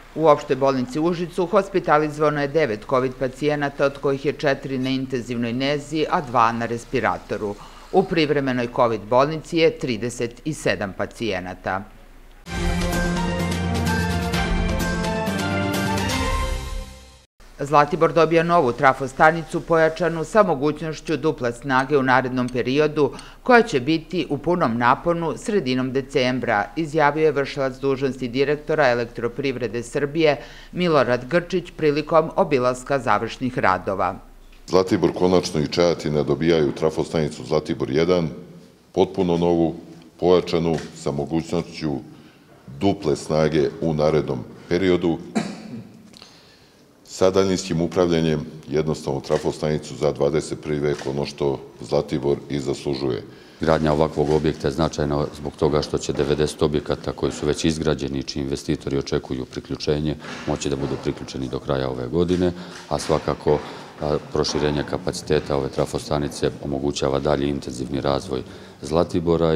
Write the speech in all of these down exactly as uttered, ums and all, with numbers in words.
U opštoj bolnici u Užicu hospitalizovano je devet kovid pacijenata, od kojih je četiri na intenzivnoj nezi, a dva na respiratoru. U privremenoj kovid bolnici je trideset sedam pacijenata. Zlatibor dobija novu trafostanicu pojačanu sa mogućnošću duple snage u narednom periodu, koja će biti u punom naponu sredinom decembra, izjavio je vršilac dužnosti direktora Elektroprivrede Srbije Milorad Grčić prilikom obilaska završnih radova. Zlatibor konačno i Čajetina dobijaju trafostanicu Zlatibor jedan, potpuno novu, pojačanu sa mogućnošću duple snage u narednom periodu, sa daljinskim upravljanjem, jednostavno trafostanicu za dvadeset prvi vek, ono što Zlatibor i zaslužuje. Gradnja ovakvog objekta je značajna zbog toga što će devedeset objekata koji su već izgrađeni, čiji investitori očekuju priključenje, moći da budu priključeni do kraja ove godine, a svakako proširenje kapaciteta ove trafostanice omogućava dalji intenzivni razvoj Zlatibora.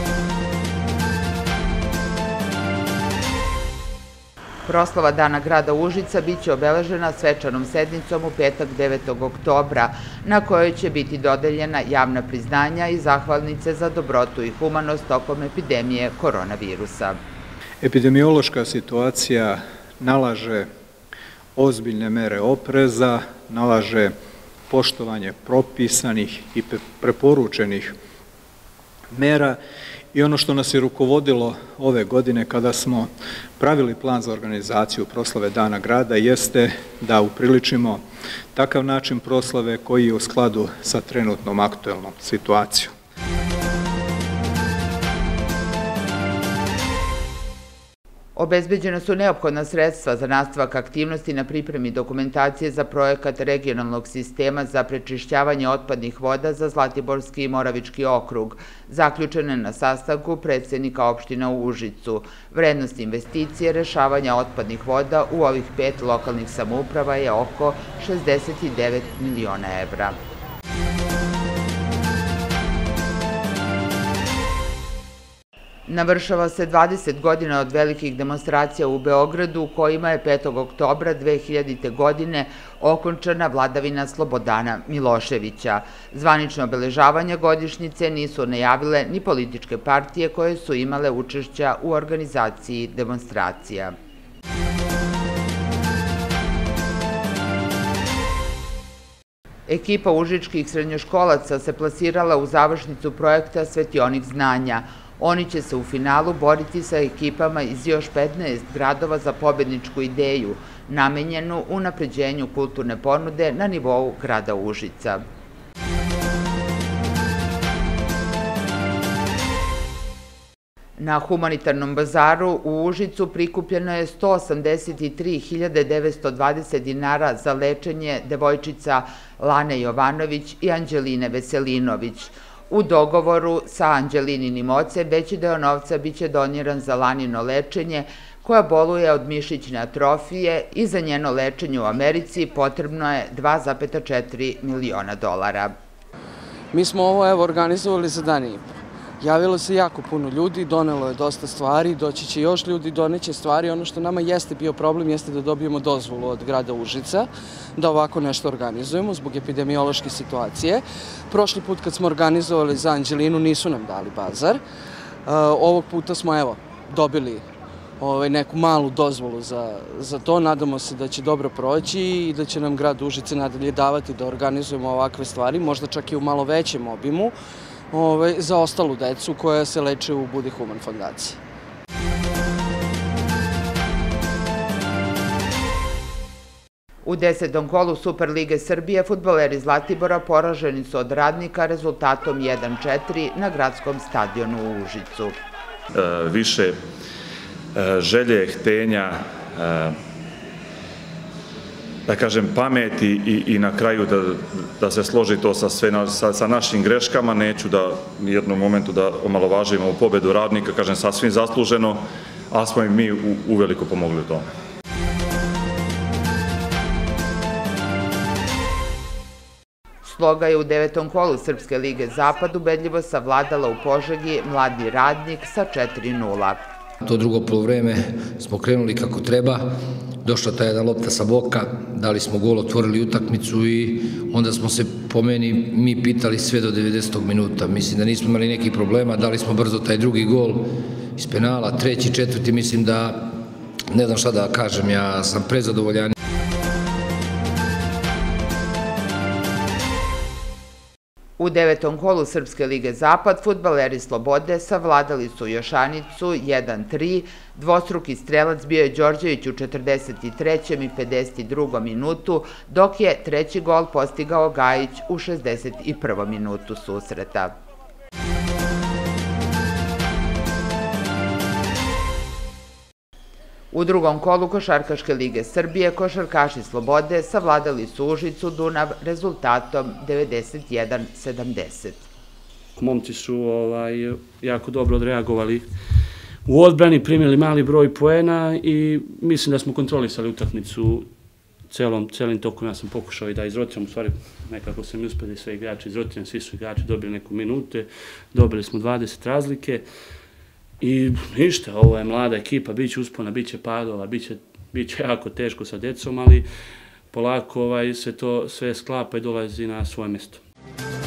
Proslava Dana grada Užica biće obeležena svečanom sednicom u petak devetog oktobra, na kojoj će biti dodeljena javna priznanja i zahvalnice za dobrotu i humanost tokom epidemije koronavirusa. Epidemiološka situacija nalaže ozbiljne mere opreza, nalaže poštovanje propisanih i preporučenih mera i ono što nas je rukovodilo ove godine kada smo pravili plan za organizaciju proslave Dana grada jeste da upriličimo takav način proslave koji je u skladu sa trenutnom aktuelnom situacijom. Obezbeđena su neophodna sredstva za nastavak aktivnosti na pripremi dokumentacije za projekat regionalnog sistema za prečišćavanje otpadnih voda za Zlatiborski i Moravički okrug, zaključene na sastanku predsednika opština u Užicu. Vrednost investicije rešavanja otpadnih voda u ovih pet lokalnih samouprava je oko šezdeset devet miliona evra. Navršava se dvadeset godina od velikih demonstracija u Beogradu, u kojima je petog oktobra dve hiljadite. godine okončana vladavina Slobodana Miloševića. Zvanično obeležavanje godišnjice nisu najavile ni političke partije koje su imale učešća u organizaciji demonstracija. Ekipa užičkih srednjoškolaca se plasirala u završnicu projekta Svetionik znanja. Oni će se u finalu boriti sa ekipama iz još petnaest gradova za pobedničku ideju, namenjenu unapređenju kulturne ponude na nivou grada Užica. Na humanitarnom bazaru u Užicu prikupljeno je sto osamdeset tri hiljade devetsto dvadeset dinara za lečenje devojčica Lane Jovanović i Anđeline Veselinović. U dogovoru sa Anđelininim ocem veći deo novca biće doniran za Lanino lečenje, koja boluje od mišićne atrofije, i za njeno lečenje u Americi potrebno je dva zarez četiri miliona dolara. Mi smo ovo evo organizovali za dan i po. Javilo se jako puno ljudi, donelo je dosta stvari, doći će još ljudi, doneće stvari. Ono što nama jeste bio problem jeste da dobijemo dozvolu od grada Užica da ovako nešto organizujemo zbog epidemiološke situacije. Prošli put kad smo organizovali za Anđelinu nisu nam dali bazar. Ovog puta smo evo dobili neku malu dozvolu za to. Nadamo se da će dobro proći i da će nam grad Užice nadalje davati da organizujemo ovakve stvari, možda čak i u malo većem obimu, za ostalu decu koja se leče u Budi Human fondaciji. U desetom kolu Superlige Srbije fudbaleri Zlatibora poraženi su od Radnika rezultatom jedan četiri na gradskom stadionu u Užicu. Više želje, htenja, da kažem, pameti i na kraju da se složi to sa našim greškama. Neću da u jednom momentu da omalovažimo pobedu Radnika, kažem, sasvim zasluženo, ali smo im mi uveliko pomogli u tome. Sloga je u devetom kolu Srpske lige Zapad ubedljivo savladala u Požegi Mladi Radnik sa četiri nula. To drugo poluvreme smo krenuli kako treba, došla ta jedna lopta sa boka, dali smo gol, otvorili utakmicu i onda smo se po meni mi pitali sve do devedesetog minuta. Mislim da nismo imali nekih problema, dali smo brzo taj drugi gol iz penala, treći, četvrti, mislim da ne znam šta da kažem, ja sam prezadovoljan. U devetom kolu Srpske lige Zapad fudbaleri Slobode savladali su Jošanicu jedan tri, dvostruki strelac bio je Đorđević u četrdeset trećem i pedeset drugom minutu, dok je treći gol postigao Gajić u šezdeset prvom minutu susreta. U drugom kolu Košarkaške lige Srbije košarkaši Slobode savladali su Užicu Dunav rezultatom devedeset jedan sedamdeset. Momci su jako dobro odreagovali u odbrani, primili mali broj poena i mislim da smo kontrolisali utakmicu celim tokom. Ja sam pokušao i da izrotiram, u stvari nekako sam i uspeli sve igrače izrotiram, svi su igrači dobili neku minute, dobili smo dvadeset razlike. I ništa, ovo je mlada ekipa, bit će uspona, bit će padova, bit će jako teško sa decom, ali polako se to sve sklapa i dolazi na svoje mjesto.